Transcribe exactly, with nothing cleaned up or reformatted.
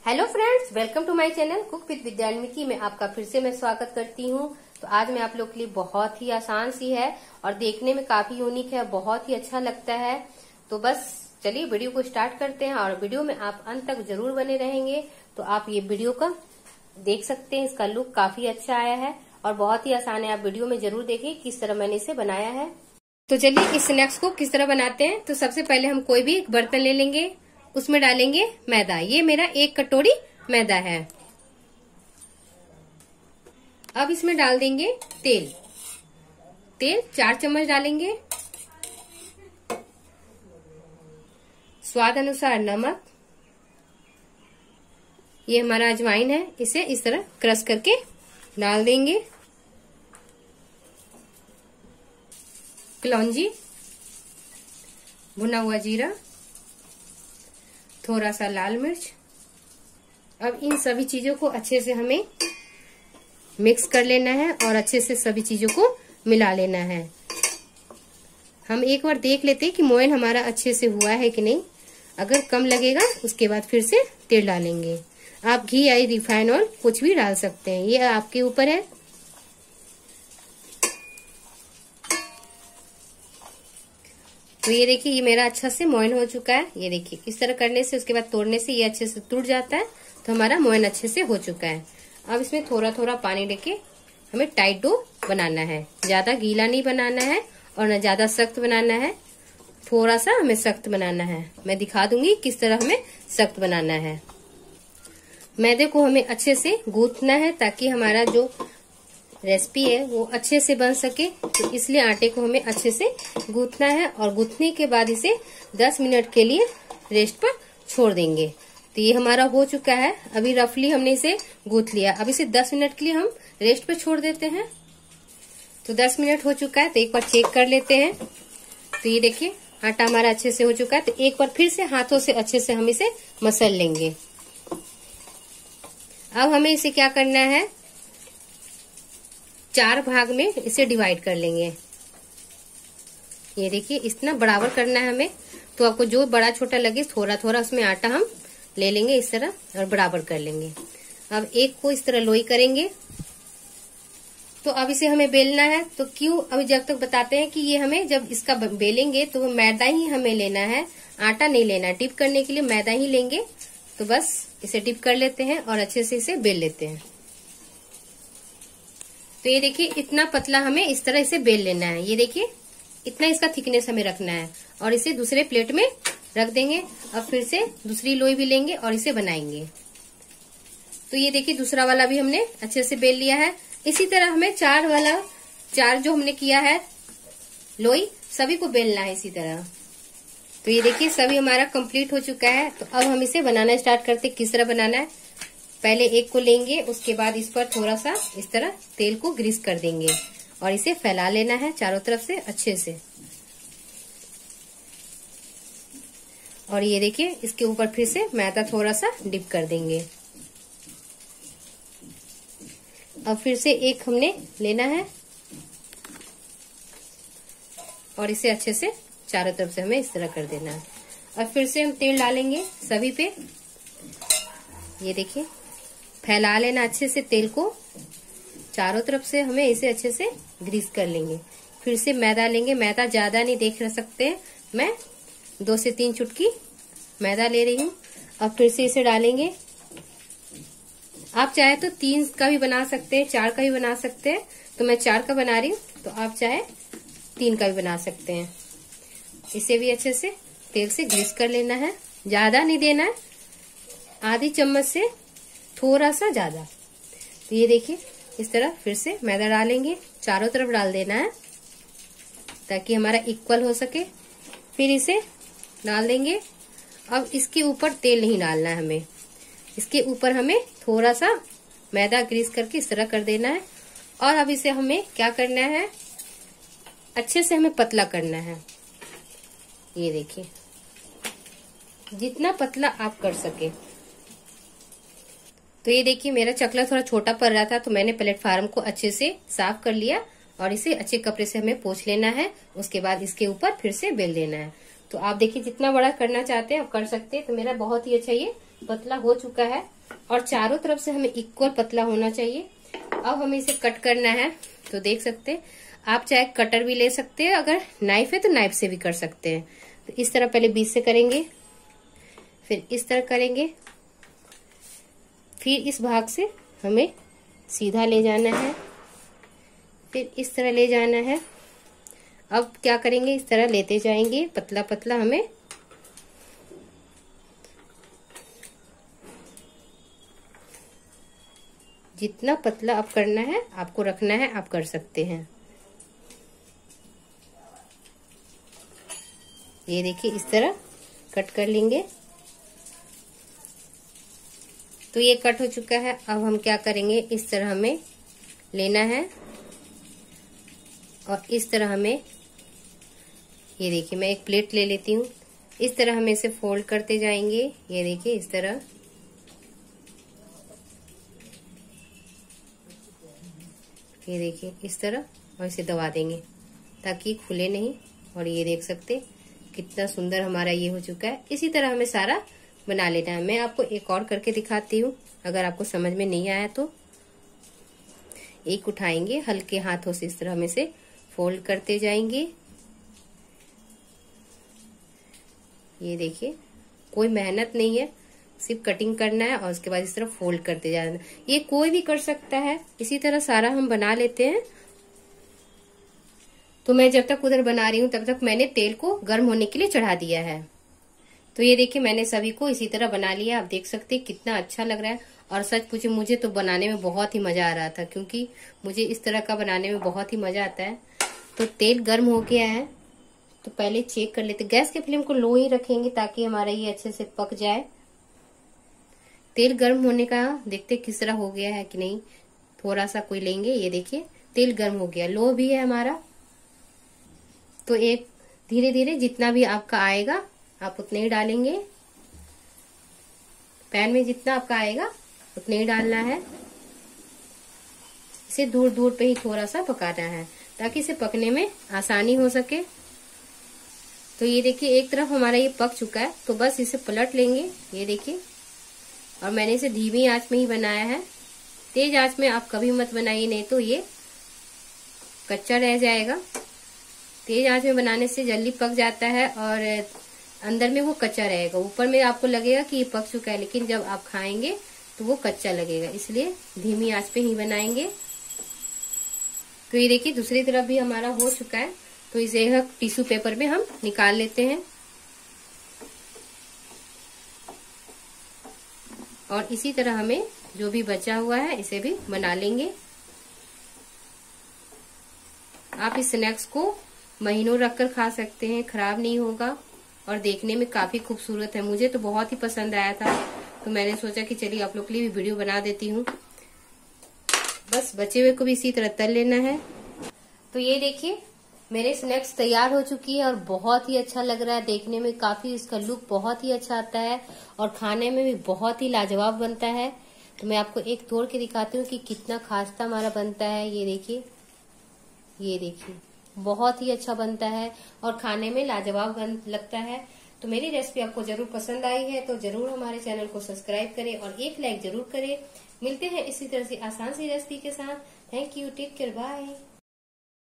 Hello friends, welcome to my channel cook with Vidyanviti में आपका फिर से मैं स्वागत करती हूँ। तो आज मैं आप लोग के लिए बहुत ही आसान सी है और देखने में काफी यूनिक है, बहुत ही अच्छा लगता है। तो बस चलिए वीडियो को स्टार्ट करते हैं और वीडियो में आप अंत तक जरूर बने रहेंगे। तो आप ये वीडियो का देख सकते हैं, इसका लुक काफी अच्छा आया है और बहुत ही आसान है। आप वीडियो में जरूर देखिए किस तरह मैंने इसे बनाया है। तो चलिए इस स्नैक्स को किस तरह बनाते हैं। तो सबसे पहले हम कोई भी एक बर्तन ले लेंगे, उसमें डालेंगे मैदा। ये मेरा एक कटोरी मैदा है। अब इसमें डाल देंगे तेल। तेल चार चम्मच डालेंगे। स्वाद अनुसार नमक। ये हमारा अजवाइन है, इसे इस तरह क्रश करके डाल देंगे। कलौंजी, भुना हुआ जीरा, थोड़ा सा लाल मिर्च। अब इन सभी चीजों को अच्छे से हमें मिक्स कर लेना है और अच्छे से सभी चीजों को मिला लेना है। हम एक बार देख लेते हैं कि मोयन हमारा अच्छे से हुआ है कि नहीं। अगर कम लगेगा उसके बाद फिर से तेल डालेंगे। आप घी या रिफाइन ऑयल कुछ भी डाल सकते हैं, ये आपके ऊपर है। तो ये देखिए, ये मेरा अच्छा से मोयन हो चुका है। ये देखिए इस तरह करने से, उसके बाद तोड़ने से ये अच्छे से टूट जाता है। तो हमारा मोयन अच्छे से हो चुका है। अब इसमें थोड़ा थोड़ा पानी लेके हमें टाइट डो बनाना है। ज्यादा गीला नहीं बनाना है और न ज्यादा सख्त बनाना है, थोड़ा सा हमें सख्त बनाना है। मैं दिखा दूंगी किस तरह हमें सख्त बनाना है। मैदे को हमें अच्छे से गूंथना है ताकि हमारा जो रेसिपी है वो अच्छे से बन सके। तो इसलिए आटे को हमें अच्छे से गूंथना है और गूंथने के बाद इसे दस मिनट के लिए रेस्ट पर छोड़ देंगे। तो ये हमारा हो चुका है। अभी रफली हमने इसे गूंथ लिया। अब इसे दस मिनट के लिए हम रेस्ट पर छोड़ देते हैं। तो दस मिनट हो चुका है, तो एक बार चेक कर लेते हैं। तो ये देखिए आटा हमारा अच्छे से हो चुका है। तो एक बार फिर से हाथों से अच्छे से हम इसे मसल लेंगे। अब हमें इसे क्या करना है, चार भाग में इसे डिवाइड कर लेंगे। ये देखिए इतना बराबर करना है हमें। तो आपको जो बड़ा छोटा लगे थोड़ा थोड़ा उसमें आटा हम ले लेंगे इस तरह और बराबर कर लेंगे। अब एक को इस तरह लोई करेंगे। तो अब इसे हमें बेलना है। तो क्यों अभी जब तक बताते हैं कि ये हमें जब इसका बेलेंगे तो मैदा ही हमें लेना है, आटा नहीं लेना। डिप करने के लिए मैदा ही लेंगे। तो बस इसे डिप कर लेते हैं और अच्छे से इसे बेल लेते हैं। तो ये देखिए इतना पतला हमें इस तरह इसे बेल लेना है। ये देखिए इतना इसका थिकनेस हमें रखना है और इसे दूसरे प्लेट में रख देंगे। अब फिर से दूसरी लोई भी लेंगे और इसे बनाएंगे। तो ये देखिए दूसरा वाला भी हमने अच्छे से बेल लिया है। इसी तरह हमें चार वाला चार जो हमने किया है लोई, सभी को बेलना है इसी तरह। तो ये देखिए सभी हमारा कंप्लीट हो चुका है। तो अब हम इसे बनाना स्टार्ट करते हैं। किस तरह बनाना है, पहले एक को लेंगे, उसके बाद इस पर थोड़ा सा इस तरह तेल को ग्रीस कर देंगे और इसे फैला लेना है चारों तरफ से अच्छे से। और ये देखिए इसके ऊपर फिर से मैदा थोड़ा सा डिप कर देंगे। अब फिर से एक हमने लेना है और इसे अच्छे से चारों तरफ से हमें इस तरह कर देना है। अब फिर से हम तेल डालेंगे सभी पे। ये देखिए फैला लेना अच्छे से तेल को चारों तरफ से। हमें इसे अच्छे से ग्रीस कर लेंगे। फिर से मैदा लेंगे। मैदा ज्यादा नहीं देख सकते हैं, मैं दो से तीन चुटकी मैदा ले रही हूँ। अब फिर से इसे डालेंगे। आप चाहे तो तीन का भी बना सकते हैं, चार का भी बना सकते हैं। तो मैं चार का बना रही हूँ, तो आप चाहे तीन का भी बना सकते हैं। इसे भी अच्छे से तेल से ग्रीस कर लेना है। ज्यादा नहीं देना है, आधी चम्मच से थोड़ा सा ज्यादा। तो ये देखिए इस तरह फिर से मैदा डालेंगे, चारों तरफ डाल देना है ताकि हमारा इक्वल हो सके। फिर इसे डाल देंगे। अब इसके ऊपर तेल नहीं डालना है हमें, इसके ऊपर हमें थोड़ा सा मैदा ग्रीस करके इस तरह कर देना है। और अब इसे हमें क्या करना है, अच्छे से हमें पतला करना है। ये देखिए जितना पतला आप कर सके। तो ये देखिए मेरा चकला थोड़ा छोटा पड़ रहा था, तो मैंने प्लेटफार्म को अच्छे से साफ कर लिया और इसे अच्छे कपड़े से हमें पोंछ लेना है। उसके बाद इसके ऊपर फिर से बेल देना है। तो आप देखिए जितना बड़ा करना चाहते हैं आप कर सकते हैं। तो मेरा बहुत ही अच्छा ये पतला हो चुका है और चारों तरफ से हमें इक्वल पतला होना चाहिए। अब हमें इसे कट करना है। तो देख सकते हैं, आप चाहे कटर भी ले सकते हैं, अगर नाइफ है तो नाइफ से भी कर सकते हैं। तो इस तरह पहले बीच से करेंगे, फिर इस तरह करेंगे, फिर इस भाग से हमें सीधा ले जाना है, फिर इस तरह ले जाना है। अब क्या करेंगे, इस तरह लेते जाएंगे पतला पतला। हमें जितना पतला आप करना है, आपको रखना है, आप कर सकते हैं। ये देखिए इस तरह कट कर लेंगे। तो ये कट हो चुका है। अब हम क्या करेंगे, इस तरह हमें लेना है और इस तरह हमें, ये देखिए मैं एक प्लेट ले लेती हूँ, इस तरह हमें इसे फोल्ड करते जाएंगे। ये देखिए इस तरह, ये देखिए इस तरह, और इसे दबा देंगे ताकि खुले नहीं। और ये देख सकते कितना सुंदर हमारा ये हो चुका है। इसी तरह हमें सारा बना लेना है। मैं आपको एक और करके दिखाती हूँ, अगर आपको समझ में नहीं आया तो। एक उठाएंगे, हल्के हाथों से इस तरह हम इसे फोल्ड करते जाएंगे। ये देखिए कोई मेहनत नहीं है, सिर्फ कटिंग करना है और उसके बाद इस तरह फोल्ड करते जाना। ये कोई भी कर सकता है। इसी तरह सारा हम बना लेते हैं। तो मैं जब तक उधर बना रही हूँ तब तक मैंने तेल को गर्म होने के लिए चढ़ा दिया है। तो ये देखिए मैंने सभी को इसी तरह बना लिया। आप देख सकते हैं कितना अच्छा लग रहा है। और सच पूछे मुझे तो बनाने में बहुत ही मजा आ रहा था, क्योंकि मुझे इस तरह का बनाने में बहुत ही मजा आता है। तो तेल गर्म हो गया है, तो पहले चेक कर लेते। गैस के फ्लेम को लो ही रखेंगे ताकि हमारा ये अच्छे से पक जाए। तेल गर्म होने का देखते किस तरह हो गया है कि नहीं। थोड़ा सा कोई लेंगे, ये देखिए तेल गर्म हो गया, लो भी है हमारा। तो एक धीरे धीरे जितना भी आपका आएगा आप उतने ही डालेंगे। पैन में जितना आपका आएगा उतने ही डालना है। इसे दूर दूर पे ही थोड़ा सा पकाना है ताकि इसे पकने में आसानी हो सके। तो ये देखिए एक तरफ हमारा ये पक चुका है, तो बस इसे पलट लेंगे। ये देखिए, और मैंने इसे धीमी आंच में ही बनाया है। तेज आंच में आप कभी मत बनाइए, नहीं तो ये कच्चा रह जाएगा। तेज आंच में बनाने से जल्दी पक जाता है और अंदर में वो कच्चा रहेगा। ऊपर में आपको लगेगा कि ये पक चुका है, लेकिन जब आप खाएंगे तो वो कच्चा लगेगा। इसलिए धीमी आंच पे ही बनाएंगे। तो ये देखिए दूसरी तरफ भी हमारा हो चुका है। तो इसे टिश्यू पेपर में हम निकाल लेते हैं और इसी तरह हमें जो भी बचा हुआ है इसे भी बना लेंगे। आप इस स्नैक्स को महीनों रखकर खा सकते हैं, खराब नहीं होगा और देखने में काफी खूबसूरत है। मुझे तो बहुत ही पसंद आया था, तो मैंने सोचा कि चलिए आप लोग के लिए भी वीडियो बना देती हूँ। बस बचे हुए को भी इसी तरह तल लेना है। तो ये देखिए मेरे स्नैक्स तैयार हो चुकी है और बहुत ही अच्छा लग रहा है देखने में। काफी इसका लुक बहुत ही अच्छा आता है और खाने में भी बहुत ही लाजवाब बनता है। तो मैं आपको एक तोड़ के दिखाती हूँ कि कितना खास्ता हमारा बनता है। ये देखिए, ये देखिए बहुत ही अच्छा बनता है और खाने में लाजवाब लगता है। तो मेरी रेसिपी आपको जरूर पसंद आई है तो जरूर हमारे चैनल को सब्सक्राइब करें और एक लाइक जरूर करें। मिलते हैं इसी तरह से आसान सी रेसिपी के साथ। Thank you, take care, bye.